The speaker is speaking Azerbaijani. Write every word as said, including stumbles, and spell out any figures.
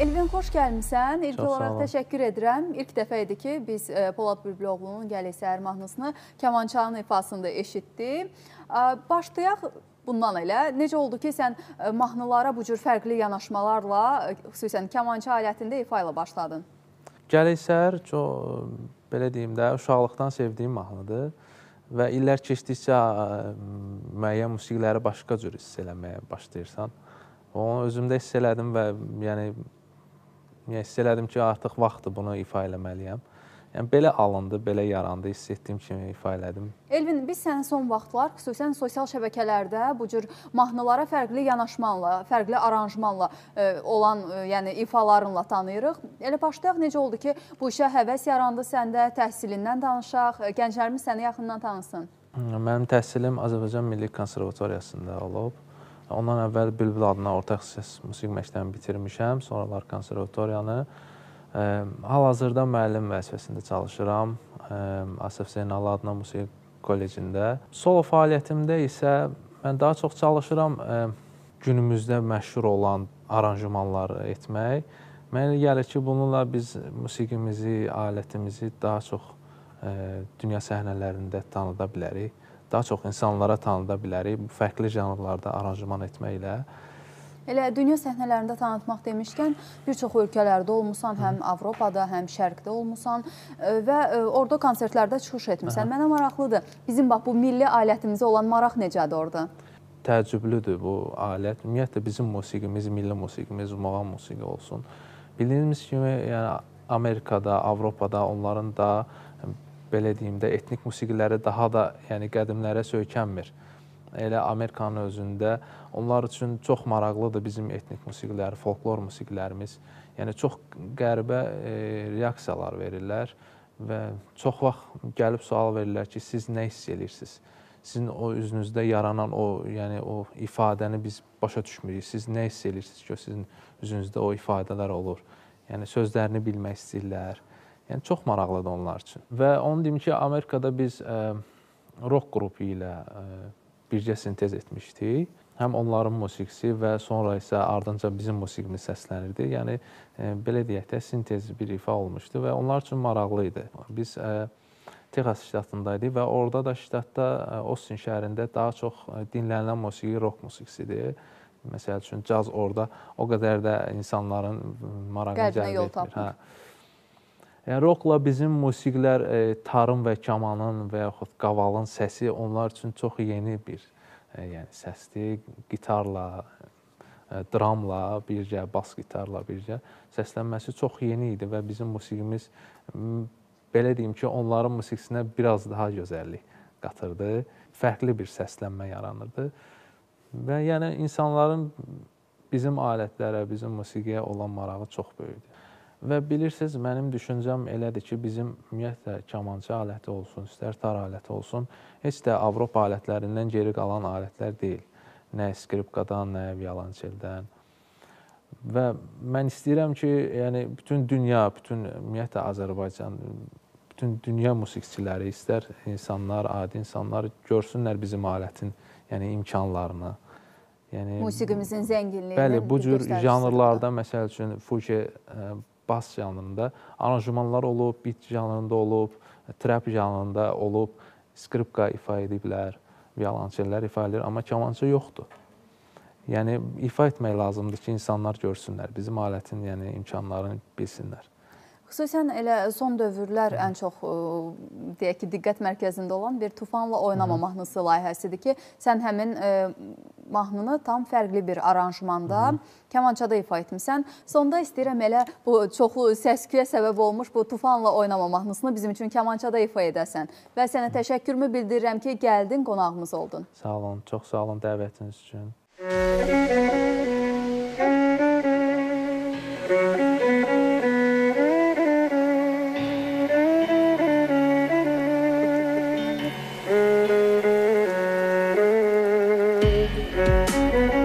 Elvin, xoş gəlmişsən. İlk Çox olaraq təşəkkür edirəm. İlk dəfə idi ki, biz Polad Bülbüloğlu'nun Gəlik Səhər mahnısını kamançanın ifasında eşitdik. Başlayaq bundan elə. Necə oldu ki, sən mahnılara bu cür fərqli yanaşmalarla, xüsusən kamança alətində ifa ilə başladın? Gəlik Səhər, belə deyim də, uşaqlıqdan sevdiyim mahnıdır və illər keçdikcə müəyyən musiqiləri başqa cür hiss eləməyə başlayırsan. Onu özümdə hiss elədim və yəni, hiss elədim ki, artıq vaxtdır bunu ifa eləməliyəm. Yəni, belə alındı, belə yarandı, hiss etdiyim kimi ifa elədim. Elvin, biz səni son vaxtlar, xüsusən sosial şəbəkələrdə bu cür mahnılara fərqli yanaşmanla, fərqli aranjmanla e, olan e, yəni, ifalarınla tanıyırıq. Elə başlayaq, necə oldu ki, bu işə həvəs yarandı səndə, təhsilindən danışaq, gənclərimiz səni yaxından tanısın? Mənim təhsilim Azərbaycan Milli Konservatoriyasında olub. Ondan əvvəl Bülbül adına orta ixtisas musiqi məktəbini bitirmişəm, sonralar konservatoriyanı. Hal-hazırda müəllim vəzifəsində çalışıram, Asaf Zeynallı adına musiqi kollecində. Solo fəaliyyətimdə isə mən daha çox çalışıram günümüzdə məşhur olan aranjmanları etmək. Mənə gəlir ki, bununla biz musiqimizi, alətimizi daha çox dünya səhnələrində tanıda bilərik. Daha çox insanlara tanıda bilərik, bu fərqli janrlarda aranjman etməklə. Elə dünya səhnələrində tanıtmaq demişkən, bir çox ölkələrdə olmusan, həm Avropada, həm Şərqdə olmusan və orada konsertlərdə çıxış etmişsən. Mənə maraqlıdır, bizim bax, bu milli alətimizə olan maraq necədir orada? Təəccüblüdür bu alət. Ümumiyyətlə, bizim musiqimiz, milli musiqimiz, muğam musiqi olsun. Bildiyimiz kimi, yəni, Amerikada, Avropada onların da belə deyim də, etnik musiqiləri daha da yəni, qədimlərə söykənmir. Elə Amerikanın özündə onlar üçün çox maraqlıdır bizim etnik musiqiləri, folklor musiqilərimiz. Yəni, çox qəribə e, reaksiyalar verirlər və çox vaxt gəlib sual verirlər ki, siz nə hiss edirsiniz? Sizin o üzünüzdə yaranan o, yəni, o ifadəni biz başa düşmürük. Siz nə hiss edirsiniz ki, sizin üzünüzdə o ifadələr olur? Yəni, sözlərini bilmək istəyirlər. Yəni, çox maraqlıdır onlar üçün. Və onu deyim ki, Amerikada biz ə, rock qrupu ilə ə, bircə sintez etmişdik. Həm onların musiqisi və sonra isə ardınca bizim musiqimiz səslənirdi. Yəni, ə, belə deyək də, sintez bir ifa olmuşdu və onlar üçün maraqlı idi. Biz ə, Texas ştatındaydıq və orada da ştatda ə, Austin şəhərində daha çox dinlənilən musiqi rock musiqisidir. Məsəl üçün, caz orada o qədər də insanların marağını cəlb etmir. Hə. Yəni, rockla bizim musiqilər, e, tarım və kamanın və yaxud qavalın səsi onlar üçün çox yeni bir e, yəni, səsdir. Gitarla, e, dramla bircə, bas gitarla bircə səslənməsi çox yeni idi və bizim musiqimiz, belə deyim ki, onların musiqisinə biraz daha gözəllik qatırdı. Fərqli bir səslənmə yaranırdı. Və yəni, insanların bizim alətlərə, bizim musiqiyə olan marağı çox böyükdür. Və bilirsiniz, mənim düşüncəm elədir ki, bizim ümumiyyətlə kamança aləti olsun, istər tar aləti olsun, heç də Avropa alətlərindən geri qalan alətlər deyil. Nə skripkadan, nə violonçeldən. Və mən istəyirəm ki, yəni, bütün dünya, bütün ümumiyyətlə Azərbaycan, bütün dünya musiqiçiləri, istər insanlar, adi insanlar görsünlər bizim alətin yəni, imkanlarını. Yəni, musiqimizin zənginliyini. Bəli, bu cür janrlarda, məsəl üçün, fuji bas janrında aranjmanlar olub, beat janrında olub, trap janrında olub, skripka ifa ediblər, violonçellər ifa edir, amma kamança yoxdur. Yəni, ifa etmək lazımdır ki, insanlar görsünlər, bizim alətin yəni, imkanlarını bilsinlər. Xüsusən elə son dövrlər ən çox deyək ki, diqqət mərkəzində olan bir Tufanla Oynama mahnısı layihəsidir ki, sən həmin e, mahnını tam fərqli bir aranjmanda, kamançada ifa etmişsən. Sonda istəyirəm elə bu çoxlu səs-küyə səbəb olmuş bu Tufanla Oynama mahnısını bizim üçün kamançada ifa edəsən. Və sənə təşəkkürümü bildirirəm ki, gəldin, qonağımız oldun. Sağ olun, çox sağ olun dəvətiniz üçün. Thank you.